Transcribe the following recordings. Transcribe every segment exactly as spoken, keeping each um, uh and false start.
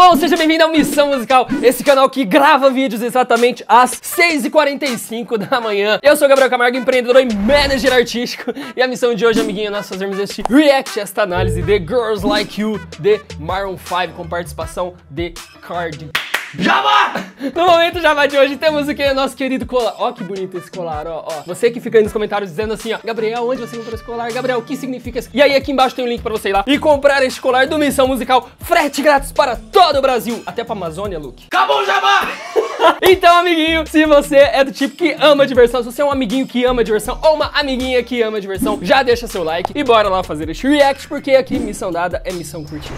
bom? Seja bem-vindo ao Missão Musical, esse canal que grava vídeos exatamente às seis e quarenta e cinco da manhã. Eu sou o Gabriel Camargo, empreendedor e manager artístico. E a missão de hoje, amiguinho, é nós fazermos este react, esta análise de Girls Like You, de Maroon five, com participação de Cardi. Jabá! No momento Jabá de hoje temos o que? Nosso querido colar. Ó que bonito esse colar, ó, ó. Você que fica aí nos comentários dizendo assim, ó, Gabriel, onde você comprou esse colar? Gabriel, o que significa isso? E aí aqui embaixo tem um link pra você ir lá e comprar este colar do Missão Musical, frete grátis para todo o Brasil, até pra Amazônia, Luke. Acabou o Jabá! Então, amiguinho, se você é do tipo que ama diversão, se você é um amiguinho que ama diversão ou uma amiguinha que ama diversão, já deixa seu like e bora lá fazer este react, porque aqui missão dada é missão curtida.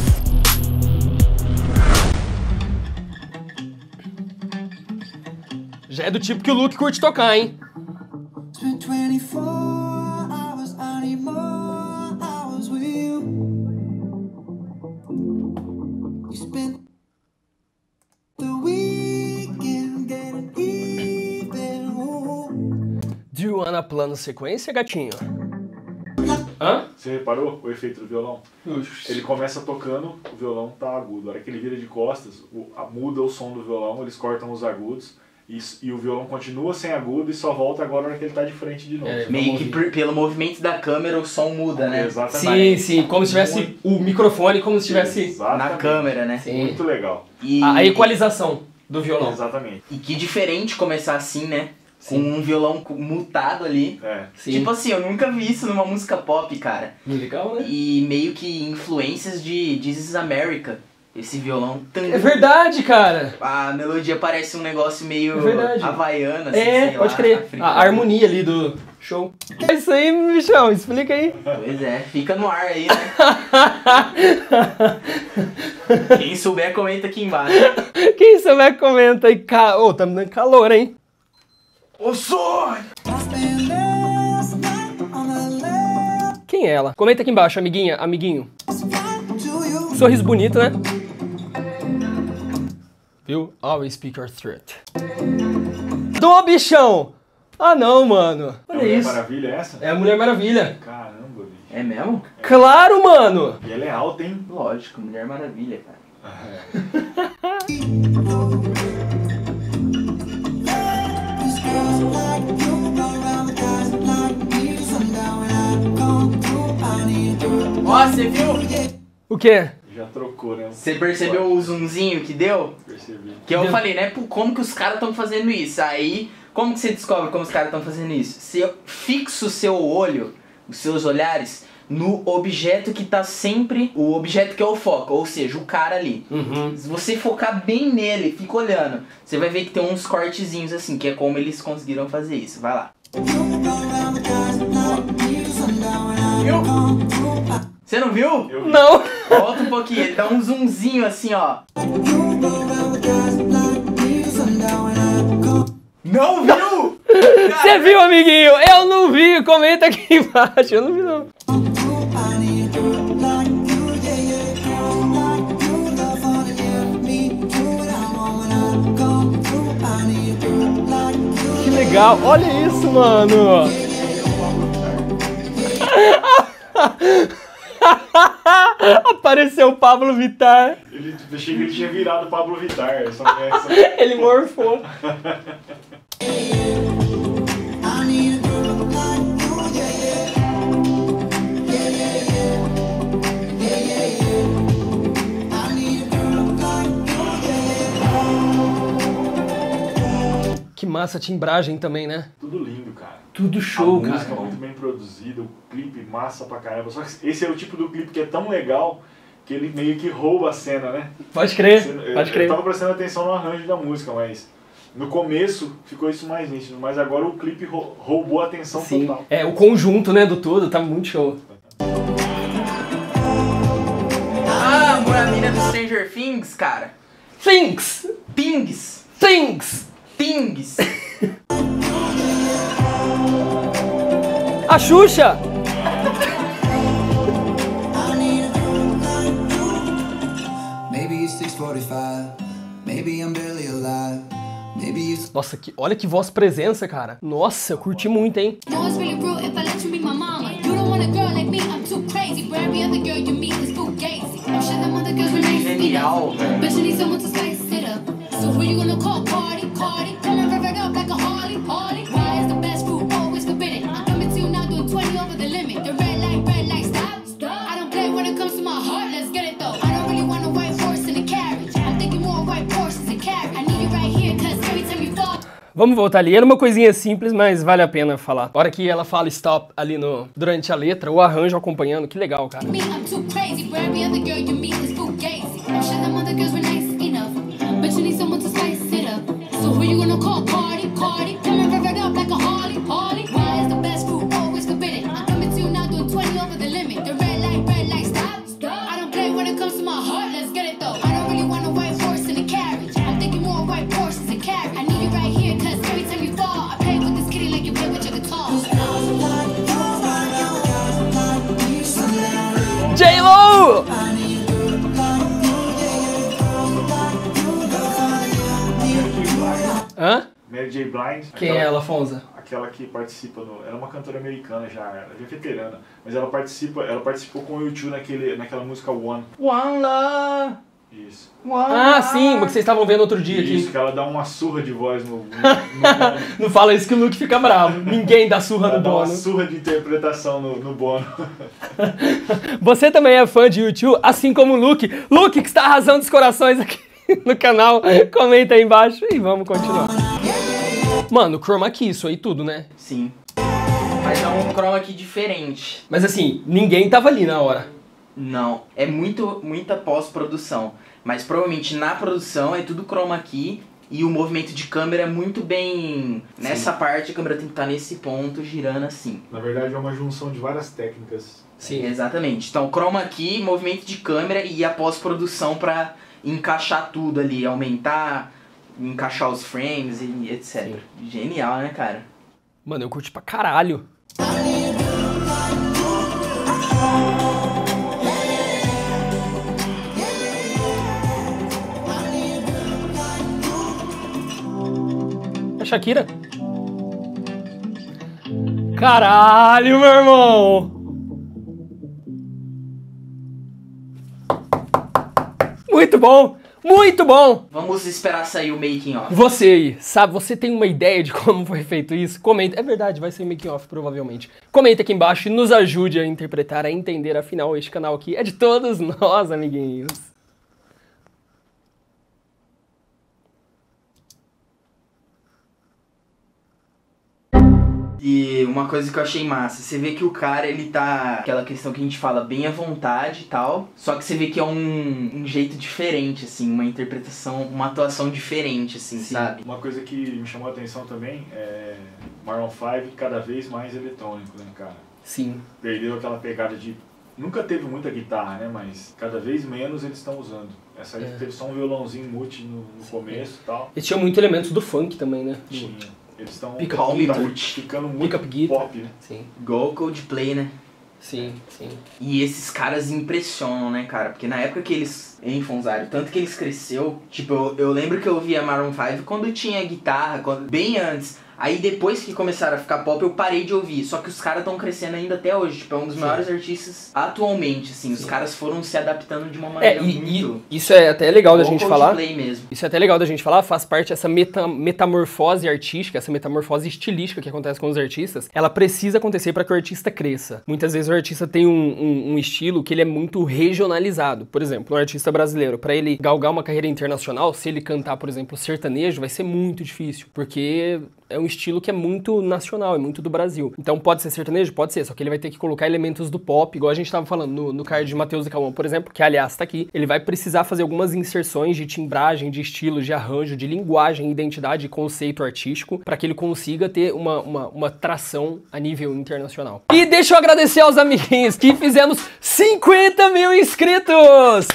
Já é do tipo que o Luke curte tocar, hein? Do you wanna plano sequência, gatinho? Hã? Você reparou o efeito do violão? Ux. Ele começa tocando, o violão tá agudo. A hora que ele vira de costas, o, a, muda o som do violão, eles cortam os agudos. E, e o violão continua sem agudo e só volta agora na hora que ele tá de frente de novo. É, meio que por, pelo movimento da câmera o som muda, né? Exatamente. Sim, sim, como se tivesse muito... o microfone, como se estivesse Exatamente. na câmera, né? Sim. Muito legal. E... A, a equalização do violão. Exatamente. E que diferente começar assim, né? Sim. Com um violão mutado ali. É. Sim. Tipo assim, eu nunca vi isso numa música pop, cara. Legal, né? E meio que influências de This Is America. Esse violão... É verdade, cara! A melodia parece um negócio meio é havaiana, assim, É, sei pode lá, crer. africano. A harmonia ali do show. É isso aí, bichão, explica aí. Pois é, fica no ar aí, né? Quem souber, comenta aqui embaixo. Quem souber, comenta aí. Ca... Ô, oh, tá me dando calor, hein? Ô, sonho! Quem é ela? Comenta aqui embaixo, amiguinha, amiguinho. Sorriso bonito, né? Viu? Always speak your truth. Do bichão! Ah não, mano. Olha é a Mulher isso. Maravilha essa? É a Mulher Maravilha. Caramba, bicho. É mesmo? Claro, mano! E ela é alta, hein? Lógico, Mulher Maravilha, cara. É. Ó, você viu? O quê? Já trocou, né? Você percebeu o zoomzinho que deu? Percebi. Que eu Deu. falei, né? Pô, como que os caras estão fazendo isso? Aí, como que você descobre como os caras estão fazendo isso? Você fixa o seu olho, os seus olhares, no objeto que tá sempre... O objeto que é o foco, ou seja, o cara ali. Uhum. Se você focar bem nele, fica olhando, você vai ver que tem uns cortezinhos assim, que é como eles conseguiram fazer isso. Vai lá. Viu? Você não viu? Eu vi. Não! Volta um pouquinho, ele dá um zoomzinho assim, ó. Não viu? Você viu, amiguinho? Eu não vi! Comenta aqui embaixo, eu não vi não. Que legal, olha isso, mano! Apareceu o Pablo Vittar. Ele, achei que ele tinha virado o Pablo Vittar. Só que essa... Ele morfou. Que massa, timbragem também, né? Tudo lindo, cara. Tudo show, a cara. música muito bem produzida, o clipe massa pra caramba. Só que esse é o tipo do clipe que é tão legal que ele meio que rouba a cena, né? Pode crer, eu, pode crer. Eu tava prestando atenção no arranjo da música, mas no começo ficou isso mais nítido. Mas agora o clipe roubou a atenção Sim. total. É, o conjunto, né, do tudo, tá muito show. Ah, amor, a mina do Stranger Things, cara. Things! Things! Things! Things! A Xuxa! Nossa, que, olha que voz presença, cara. Nossa, eu curti muito, hein? Genial, velho. Vamos voltar ali. Era uma coisinha simples, mas vale a pena falar. A hora que ela fala stop ali no, durante a letra, o arranjo acompanhando, que legal, cara. J-Lo! Hã? Mary J. Blige. Quem aquela, é ela, Fonza? Aquela que participa no... Ela é uma cantora americana já, ela é veterana. Mas ela participa, ela participou com o U dois naquele, naquela música One. One Love. Isso. One Ah, sim, uma que vocês estavam vendo outro dia aqui. Isso, que ela dá uma surra de voz no... no, no Não fala isso que o Luke fica bravo. Ninguém dá surra ela no dá uma Bono. surra de interpretação no, no Bono. Você também é fã de U dois, assim como o Luke. Luke, que está arrasando os corações aqui no canal. Comenta aí embaixo e vamos continuar. Mano, chroma key, isso aí tudo, né? Sim. Mas é um chroma key diferente. Mas assim, ninguém tava ali na hora. Não, é muito, muita pós-produção. Mas provavelmente na produção é tudo chroma key e o movimento de câmera é muito bem... Sim. Nessa parte a câmera tem que estar nesse ponto, girando assim. Na verdade é uma junção de várias técnicas. Sim. Exatamente. Então chroma key, movimento de câmera e a pós-produção pra encaixar tudo ali, aumentar, encaixar os frames e etcétera. Sim. Genial, né, cara? Mano, eu curti pra caralho. É Shakira? Caralho, meu irmão! Muito bom! Muito bom! Vamos esperar sair o making of. Você aí, sabe, você tem uma ideia de como foi feito isso? Comenta, é verdade, vai ser making off provavelmente. Comenta aqui embaixo e nos ajude a interpretar, a entender, afinal este canal aqui é de todos nós, amiguinhos. E uma coisa que eu achei massa, você vê que o cara, ele tá... Aquela questão que a gente fala, bem à vontade e tal. Só que você vê que é um, um jeito diferente, assim, uma interpretação, uma atuação diferente, assim, Sim. sabe? Uma coisa que me chamou a atenção também é Maroon cinco cada vez mais eletrônico, né, cara? Sim. Perdeu aquela pegada de... Nunca teve muita guitarra, né, mas cada vez menos eles estão usando. Essa aí É. teve só um violãozinho multi no, no começo e tal. Eles tinham muito elementos do funk também, né? Tinha. Eles estão Pick up guitar. ficando muito Pick up guitar. pop, né? Sim, Go Coldplay, né? sim, sim. E esses caras impressionam, né, cara? Porque na época que eles... Hein, Fonzário? Tanto que eles cresceu... Tipo, eu, eu lembro que eu via Maroon cinco quando tinha guitarra, quando, bem antes. Aí depois que começaram a ficar pop, eu parei de ouvir. Só que os caras estão crescendo ainda até hoje. Tipo, é um dos Sim. maiores artistas atualmente, assim. Os Sim. caras foram se adaptando de uma É, maneira e, muito... e isso é até legal da Go gente falar. Coldplay mesmo. Isso é até legal da gente falar, faz parte dessa meta, metamorfose artística, essa metamorfose estilística que acontece com os artistas. Ela precisa acontecer para que o artista cresça. Muitas vezes o artista tem um, um, um estilo que ele é muito regionalizado. Por exemplo, um artista brasileiro, para ele galgar uma carreira internacional, se ele cantar, por exemplo, sertanejo, vai ser muito difícil, porque é um estilo que é muito nacional, é muito do Brasil. Então pode ser sertanejo? Pode ser, só que ele vai ter que colocar elementos do pop, igual a gente tava falando no, no card de Matheus e Cauã, por exemplo, que aliás tá aqui. Ele vai precisar fazer algumas inserções de timbragem, de estilo, de arranjo, de linguagem, identidade e conceito artístico, para que ele consiga ter uma, uma, uma tração a nível internacional. E deixa eu agradecer aos amiguinhos que fizemos cinquenta mil inscritos!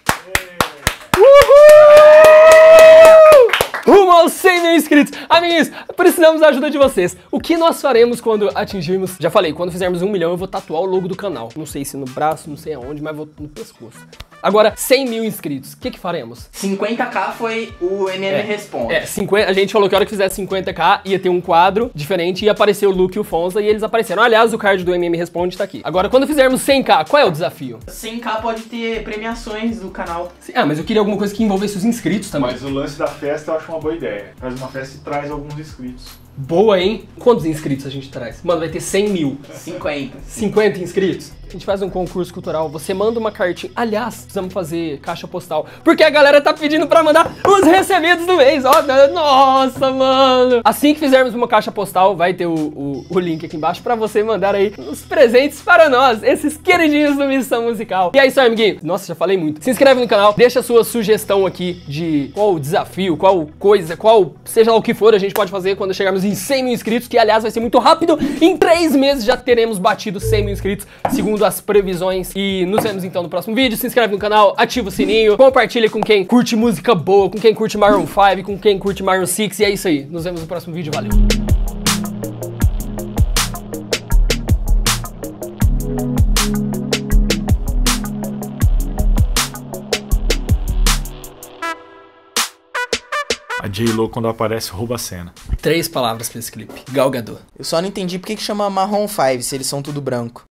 Uhul! Rumo aos cem mil inscritos. Amiguinhos, precisamos da ajuda de vocês. O que nós faremos quando atingirmos... Já falei, quando fizermos um milhão eu vou tatuar o logo do canal. Não sei se no braço, não sei aonde, mas vou no pescoço. Agora, cem mil inscritos, o que que faremos? cinquenta k foi o M M É, Responde. É, cinquenta, a gente falou que a hora que fizesse cinquenta k ia ter um quadro diferente e ia aparecer o Luke e o Fonza e eles apareceram. Aliás, o card do M M Responde tá aqui. Agora, quando fizermos cem k, qual é o desafio? cem k pode ter premiações do canal. Ah, mas eu queria alguma coisa que envolvesse os inscritos também. Mas o lance da festa eu acho uma boa ideia. Faz uma festa e traz alguns inscritos. Boa, hein? Quantos inscritos a gente traz? Mano, vai ter cem mil. cinquenta. cinquenta inscritos? A gente faz um concurso cultural, você manda uma cartinha. Aliás, precisamos fazer caixa postal, porque a galera tá pedindo pra mandar os recebidos do mês. Ó, nossa, mano. Assim que fizermos uma caixa postal, vai ter o, o, o link aqui embaixo pra você mandar aí os presentes para nós, esses queridinhos do Missão Musical. E é isso aí, amiguinho. Nossa, já falei muito. Se inscreve no canal, deixa a sua sugestão aqui de qual desafio, qual coisa, qual, seja lá o que for, a gente pode fazer quando chegarmos em cem mil inscritos, que aliás vai ser muito rápido. Em três meses já teremos batido cem mil inscritos, segundo as previsões. E nos vemos então no próximo vídeo. Se inscreve no canal, ativa o sininho, compartilha com quem curte música boa, com quem curte Maroon cinco, com quem curte Maroon seis. E é isso aí. Nos vemos no próximo vídeo. Valeu! A J-Lo, quando aparece, rouba a cena. Três palavras pra esse clipe. Gal Gadot. Eu só não entendi por que que chama Marrom cinco se eles são tudo branco.